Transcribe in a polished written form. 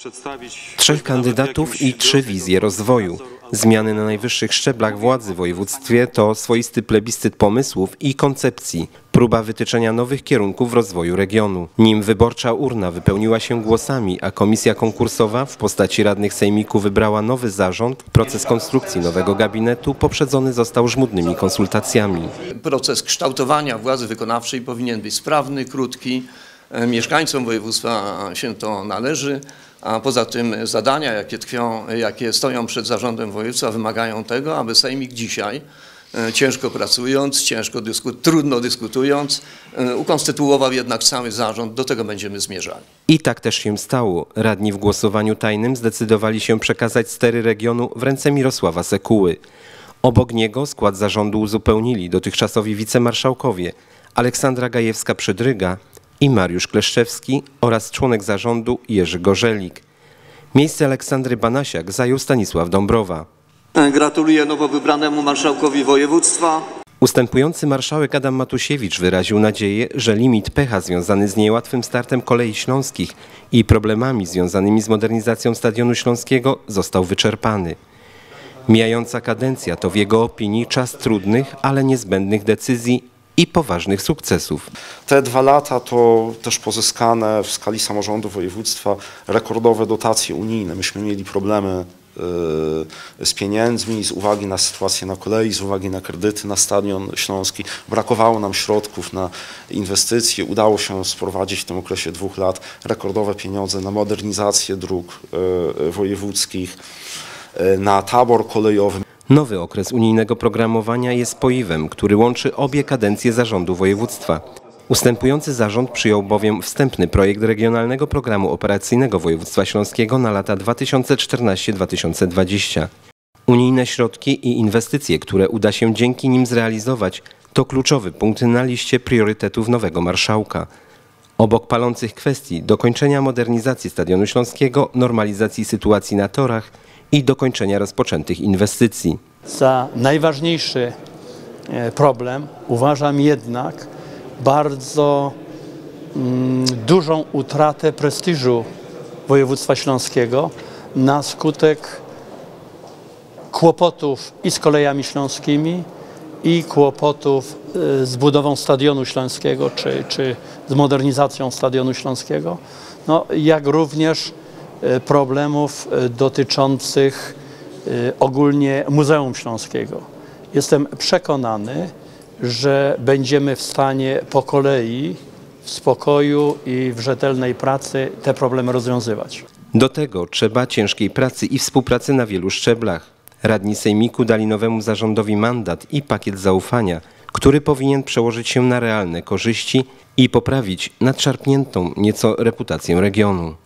Trzech kandydatów i 3 wizje rozwoju. Zmiany na najwyższych szczeblach władzy w województwie to swoisty plebiscyt pomysłów i koncepcji, próba wytyczenia nowych kierunków rozwoju regionu. Nim wyborcza urna wypełniła się głosami, a komisja konkursowa w postaci radnych sejmiku wybrała nowy zarząd, proces konstrukcji nowego gabinetu poprzedzony został żmudnymi konsultacjami. Proces kształtowania władzy wykonawczej powinien być sprawny, krótki. Mieszkańcom województwa się to należy, a poza tym zadania, jakie stoją przed zarządem województwa, wymagają tego, aby sejmik dzisiaj, ciężko pracując, trudno dyskutując, ukonstytuował jednak cały zarząd. Do tego będziemy zmierzali. I tak też się stało. Radni w głosowaniu tajnym zdecydowali się przekazać stery regionu w ręce Mirosława Sekuły. Obok niego skład zarządu uzupełnili dotychczasowi wicemarszałkowie Aleksandra Gajewska-Przydryga i Mariusz Kleszczewski oraz członek zarządu Jerzy Gorzelik. Miejsce Aleksandry Banasiak zajął Stanisław Dąbrowa. Gratuluję nowo wybranemu marszałkowi województwa. Ustępujący marszałek Adam Matusiewicz wyraził nadzieję, że limit pecha związany z niełatwym startem Kolei Śląskich i problemami związanymi z modernizacją Stadionu Śląskiego został wyczerpany. Mijająca kadencja to w jego opinii czas trudnych, ale niezbędnych decyzji i poważnych sukcesów. Te 2 lata to też pozyskane w skali samorządu województwa rekordowe dotacje unijne. Myśmy mieli problemy z pieniędzmi z uwagi na sytuację na kolei, z uwagi na kredyty na Stadion Śląski. Brakowało nam środków na inwestycje. Udało się sprowadzić w tym okresie 2 lat rekordowe pieniądze na modernizację dróg wojewódzkich, na tabor kolejowy. Nowy okres unijnego programowania jest spoiwem, który łączy obie kadencje zarządu województwa. Ustępujący zarząd przyjął bowiem wstępny projekt Regionalnego Programu Operacyjnego Województwa Śląskiego na lata 2014-2020. Unijne środki i inwestycje, które uda się dzięki nim zrealizować, to kluczowy punkt na liście priorytetów nowego marszałka. Obok palących kwestii dokończenia modernizacji Stadionu Śląskiego, normalizacji sytuacji na torach i dokończenia rozpoczętych inwestycji. Za najważniejszy problem uważam jednak bardzo dużą utratę prestiżu województwa śląskiego na skutek kłopotów i z kolejami śląskimi, i kłopotów z budową Stadionu Śląskiego, czy z modernizacją Stadionu Śląskiego, no, jak również problemów dotyczących ogólnie Muzeum Śląskiego. Jestem przekonany, że będziemy w stanie po kolei, w spokoju i w rzetelnej pracy te problemy rozwiązywać. Do tego trzeba ciężkiej pracy i współpracy na wielu szczeblach. Radni sejmiku dali nowemu zarządowi mandat i pakiet zaufania, który powinien przełożyć się na realne korzyści i poprawić nadszarpniętą nieco reputację regionu.